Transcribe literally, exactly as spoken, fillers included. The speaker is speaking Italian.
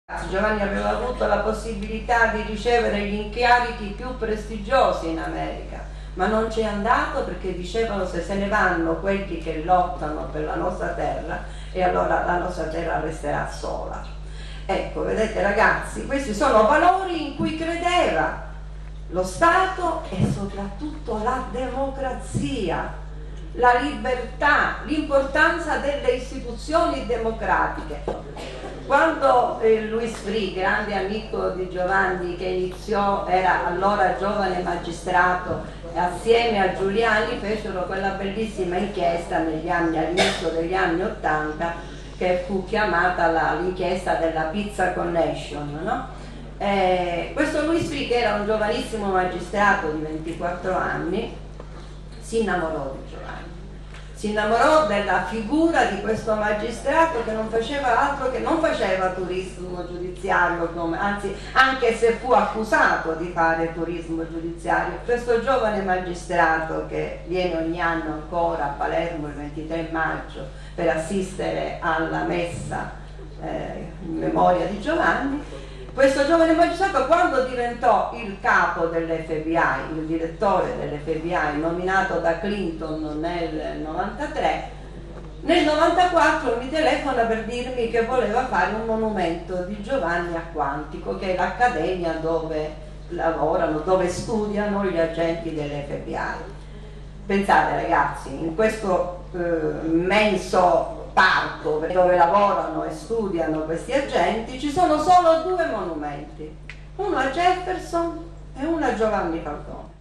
Giovanni aveva avuto la possibilità di ricevere gli incarichi più prestigiosi in America, ma non c'è andato perché dicevano: se se ne vanno quelli che lottano per la nostra terra, e allora la nostra terra resterà sola. Ecco, vedete ragazzi, questi sono valori in cui credeva lo Stato e soprattutto la democrazia, la libertà, l'importanza delle istituzioni democratiche. Quando eh, Louis Freeh, grande amico di Giovanni, che iniziò, era allora giovane magistrato, assieme a Giuliani fecero quella bellissima inchiesta negli anni, all'inizio degli anni Ottanta, che fu chiamata l'inchiesta della Pizza Connection, no? Eh, questo Louis Freeh, che era un giovanissimo magistrato di ventiquattro anni, si innamorò di Giovanni. Si innamorò della figura di questo magistrato che non faceva altro che non faceva turismo giudiziario, come, anzi, anche se fu accusato di fare turismo giudiziario. Questo giovane magistrato, che viene ogni anno ancora a Palermo il ventitré maggio per assistere alla messa eh, in memoria di Giovanni, questo giovane magistrato, quando diventò il capo dell'F B I, il direttore dell'F B I, nominato da Clinton nel novantatré, nel novantaquattro mi telefona per dirmi che voleva fare un monumento di Giovanni a Quantico, che è l'accademia dove lavorano, dove studiano gli agenti dell'F B I. Pensate ragazzi, in questo eh, immenso parco dove lavorano e studiano questi agenti ci sono solo due monumenti, uno a Jefferson e uno a Giovanni Falcone.